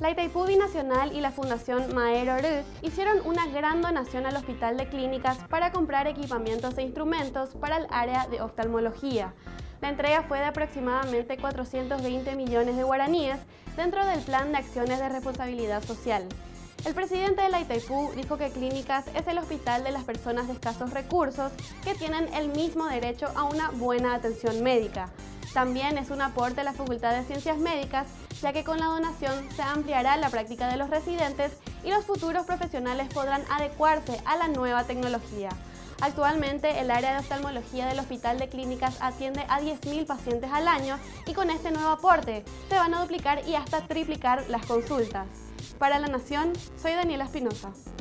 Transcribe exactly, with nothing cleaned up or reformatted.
La Itaipú Binacional y la Fundación Maer-Orú hicieron una gran donación al Hospital de Clínicas para comprar equipamientos e instrumentos para el área de oftalmología. La entrega fue de aproximadamente cuatrocientos veinte millones de guaraníes dentro del Plan de Acciones de Responsabilidad Social. El presidente de la Itaipú dijo que Clínicas es el hospital de las personas de escasos recursos que tienen el mismo derecho a una buena atención médica. También es un aporte a la Facultad de Ciencias Médicas, ya que con la donación se ampliará la práctica de los residentes y los futuros profesionales podrán adecuarse a la nueva tecnología. Actualmente, el área de oftalmología del Hospital de Clínicas atiende a diez mil pacientes al año y con este nuevo aporte se van a duplicar y hasta triplicar las consultas. Para La Nación, soy Daniela Espinosa.